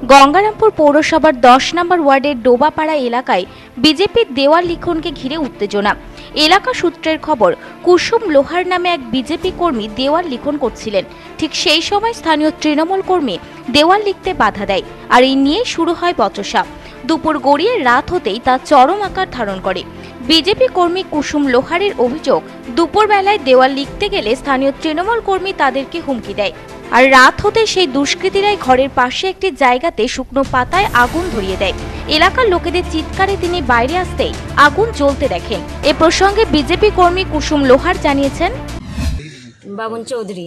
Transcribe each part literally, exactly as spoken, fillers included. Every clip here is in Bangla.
গঙ্গারামপুর পৌরসভার দশ নম্বর ওয়ার্ডের ডোবাপাড়া এলাকায় বিজেপির দেওয়াল লিখনকে ঘিরে উত্তেজনা। এলাকা সূত্রের খবর, কুসুম লোহার নামে এক বিজেপি কর্মী দেওয়াল লিখন করছিলেন। ঠিক সেই সময় স্থানীয় তৃণমূল কর্মী দেওয়াল লিখতে বাধা দেয়, আর এই নিয়ে শুরু হয় বচসা। দুপুর গড়িয়ে রাত হতেই তা চরম আকার ধারণ করে। বিজেপি কর্মী কুসুম লোহারের অভিযোগ, দুপুরবেলায় দেওয়াল লিখতে গেলে স্থানীয় তৃণমূল কর্মী তাদেরকে হুমকি দেয়, আর রাত হতে সেই দুষ্কৃতীরাই ঘরের পাশে একটি জায়গাতে শুকনো পাতায় আগুন ধরিয়ে দেয়। এলাকার লোকেদের চিৎকারে তিনি বাইরে আসতেই আগুন জ্বলতে দেখেন। এ প্রসঙ্গে বিজেপি কর্মী কুসুম লোহার জানিয়েছেন, বাবুন চৌধুরী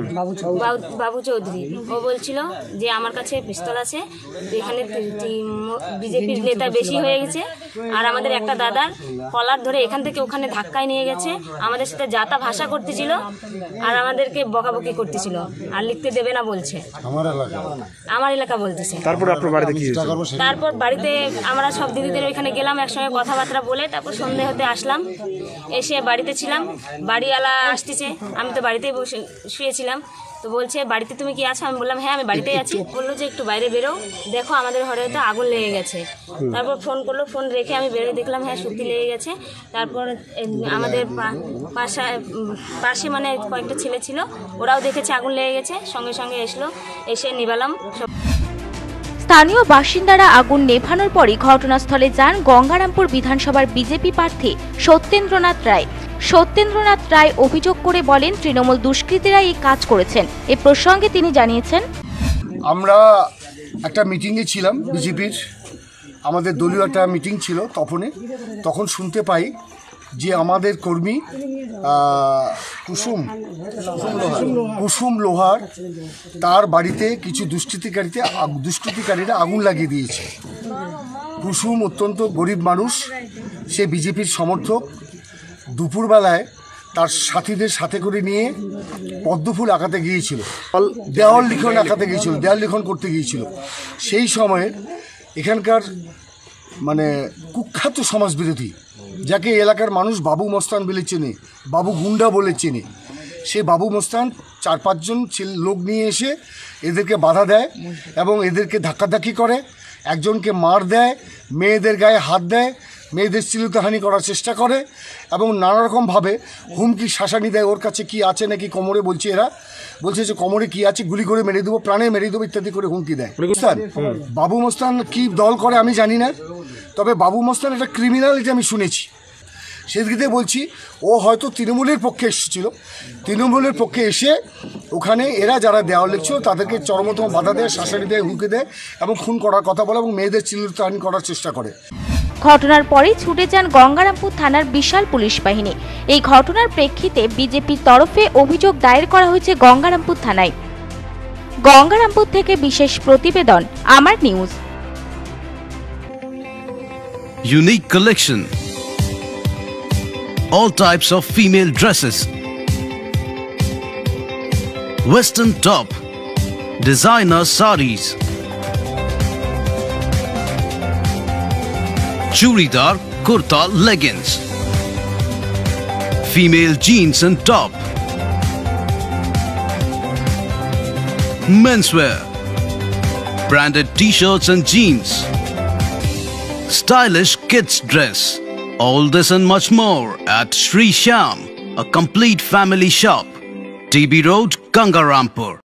বাবু চৌধুরী ও বলছিল যে আমার কাছে পিস্তল আছে, এখানে বিজেপির নেতা বেশি হয়ে গেছে, আর আমাদের একটা দাদার কলার ধরে এখান থেকে ওখানে ধাক্কায় নিয়ে গেছে, আমাদের সাথে যাতা ভাষা করতেছিল, আর আমাদেরকে বকাবকি করতেছিল, আর লিখতে দেবে না বলছে। আমার এলাকা বলতেছে। তারপর আপনার বাড়িতে কি হয়েছে? তারপর বাড়িতে আমরা সব দিদিদের ওইখানে গেলাম, একসঙ্গে কথাবার্তা বলে তারপর সন্ধ্যে হতে আসলাম। এসে বাড়িতে ছিলাম, বাড়িওয়ালা আসতেছে, আমি তো বাড়িতেই বসে শুয়েছিলাম। তো বলছে, বাড়িতে তুমি কি আছো? আমি বললাম হ্যাঁ আমি বাড়িতেই আছি। বললো যে একটু বাইরে বেরো, দেখো আমাদের ঘরে তো আগুন লেগে গেছে। তারপর ফোন করলো, ফোন রেখে আমি বেরোয় দেখলাম হ্যাঁ সত্যি লেগে গেছে। তারপর আমাদের পাশে পাশে মানে কয়েকটা ছেলে ছিল, ওরাও দেখেছে আগুন লেগে গেছে, সঙ্গে সঙ্গে এসলো, এসে নিবালাম সব। স্থানীয় বাসিন্দারা আগুন নেভানোর পরই ঘটনাস্থলে যান গঙ্গারামপুর বিধানসভার বিজেপি প্রার্থী সত্যেন্দ্রনাথ রায়। সত্যেন্দ্রনাথ রায় অভিযোগ করে বলেন, তৃণমূল দুষ্কৃতীরা এই কাজ করেছেন। এ প্রসঙ্গে তিনি জানিয়েছেন, আমরা একটা মিটিংয়ে ছিলাম, বিজেপির আমাদের দলীয় একটা মিটিং ছিল, তখনই তখন শুনতে পাই যে আমাদের কর্মী কুসুম কুসুম লোহার তার বাড়িতে কিছু দুষ্কৃতিকারীতে দুষ্কৃতিকারীরা আগুন লাগিয়ে দিয়েছে। কুসুম অত্যন্ত গরিব মানুষ, সে বিজেপির সমর্থক। দুপুরবেলায় তার সাথীদের সাথে করে নিয়ে পদ্মফুল আঁকাতে গিয়েছিল, দেওয়াল লিখন আঁকাতে গিয়েছিল, দেওয়াল লিখন করতে গিয়েছিল। সেই সময়ে এখানকার মানে কুখ্যাত সমাজবিরোধী, যাকে এলাকার মানুষ বাবু মস্তান বলে চেনে, বাবু গুন্ডা বলে চেনে, সে বাবু মস্তান চার পাঁচজন লোক নিয়ে এসে এদেরকে বাধা দেয় এবং এদেরকে ধাক্কাধাক্কি করে, একজনকে মার দেয়, মেয়েদের গায়ে হাত দেয়, মেয়েদের শ্লীলতাহানি করার চেষ্টা করে এবং নানা রকমভাবে হুমকি শাসানি দেয়। ওর কাছে কি আছে নাকি কোমরে, বলছে এরা বলছে যে কোমরে কি আছে, গুলি করে মেরে দেবো, প্রাণে মেরে দেবো ইত্যাদি করে হুমকি দেয়। বাবু মস্তান কি দল করে আমি জানি না, তবে বাবু মস্তান একটা ক্রিমিনাল, এটা আমি শুনেছি। সেদিকে বলছি ও হয়তো তৃণমূলের পক্ষে এসেছিল, তৃণমূলের পক্ষে এসে ওখানে এরা যারা দেওয়াল লিখছিল তাদেরকে চরমতম বাধা দেয়, শাসানি দেয়, হুমকি দেয় এবং খুন করার কথা বলে এবং মেয়েদের শ্লীলতাহানি করার চেষ্টা করে। ঘটনার পরেই ছুটে যান গঙ্গারামপুর থানার বিশাল পুলিশ বাহিনী। এই ঘটনার প্রেক্ষিতে বিজেপির তরফে অভিযোগ দায়ের করা হয়েছে গঙ্গারামপুর থানায়। গঙ্গারামপুর থেকে বিশেষ প্রতিবেদন, আমার news. Unique collection, all types of female dresses, western top, designer sarees, churidar kurta leggings, female jeans and top, menswear, branded t-shirts and jeans, stylish kids dress. All this and much more at Sri Shyam, a complete family shop, T B Road, Gangarampur.